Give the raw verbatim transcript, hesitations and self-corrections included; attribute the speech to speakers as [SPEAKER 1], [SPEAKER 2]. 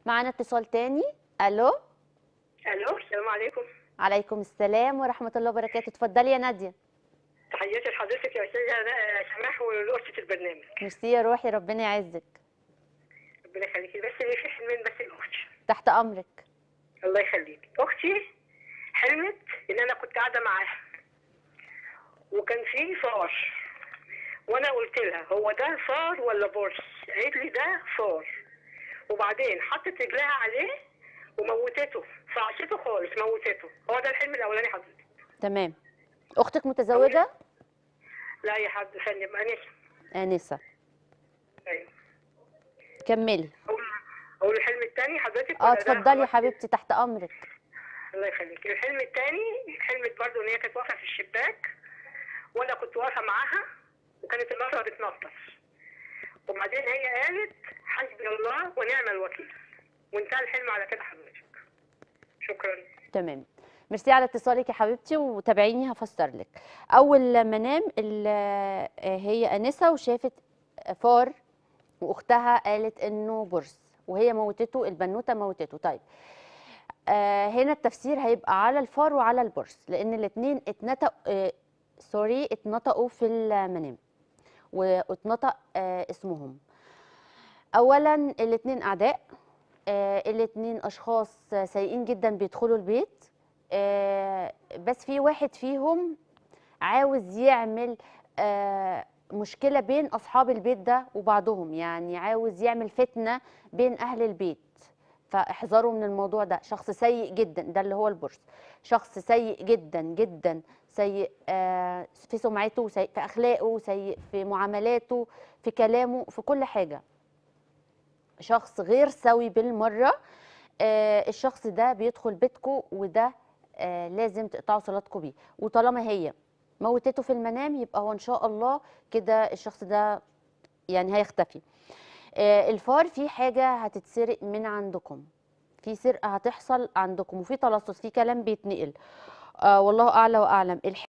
[SPEAKER 1] معانا اتصال تاني. الو.
[SPEAKER 2] الو، السلام عليكم.
[SPEAKER 1] عليكم السلام ورحمه الله وبركاته. اتفضلي يا ناديه.
[SPEAKER 2] تحياتي لحضرتك يا استاذه سماح ولاسره البرنامج.
[SPEAKER 1] ميرسي يا روحي، ربنا يعزك.
[SPEAKER 2] ربنا يخليكي. بس في حلمين بس لاختي.
[SPEAKER 1] تحت امرك.
[SPEAKER 2] الله يخليك. اختي حلمت ان انا كنت قاعده معاها وكان في فار، وانا قلت لها هو ده فار ولا برص؟ قالت لي ده فار. وبعدين حطت رجلها عليه وموتته، فعصته خالص موتته. هو ده الحلم الاولاني حضرتك.
[SPEAKER 1] تمام. اختك متزوجه؟
[SPEAKER 2] لا يا حد فندم، انسه.
[SPEAKER 1] انسه.
[SPEAKER 2] ايوه.
[SPEAKER 1] كملي.
[SPEAKER 2] اقول اقول الحلم الثاني حضرتك
[SPEAKER 1] اه
[SPEAKER 2] ولا ده
[SPEAKER 1] اتفضلي يا
[SPEAKER 2] خلاص؟
[SPEAKER 1] حبيبتي، تحت امرك.
[SPEAKER 2] الله يخليك. الحلم الثاني حلمت برضه ان هي كانت واقفه في الشباك وانا كنت واقفه معاها وكانت المطره بتنطر، وبعدين هي قالت حسبي الله ونعم الوكيل، وانتهى الحلم على كده حضرتك. شكرا.
[SPEAKER 1] تمام. ميرسي على اتصالك يا حبيبتي، وتابعيني هفسر لك. اول منام هي انسه وشافت فار، واختها قالت انه برص وهي موتته، البنوته موتته. طيب آه هنا التفسير هيبقى على الفار وعلى البرص، لان الاثنين اتنطقوا آه سوري اتنطقوا في المنام واتنطق آه اسمهم. اولا الاثنين اعداء، آه الاثنين اشخاص سيئين جدا بيدخلوا البيت، آه بس في واحد فيهم عاوز يعمل آه مشكلة بين أصحاب البيت ده وبعضهم، يعني عاوز يعمل فتنة بين أهل البيت، فاحذروا من الموضوع ده. شخص سيء جدا، ده اللي هو البرص، شخص سيء جدا جدا، سيء آه في سمعته، سيء في أخلاقه، سيء في معاملاته، في كلامه، في كل حاجة. شخص غير سوي بالمرة. آه الشخص ده بيدخل بيتكم، وده آه لازم تقطعوا صلاتكم بيه. وطالما هي موتته في المنام يبقى هو ان شاء الله كده الشخص ده يعني هيختفي. آه الفار في حاجة هتتسرق من عندكم، في سرقة هتحصل عندكم، وفي تلصص، في كلام بيتنقل. آه والله أعلى وأعلم.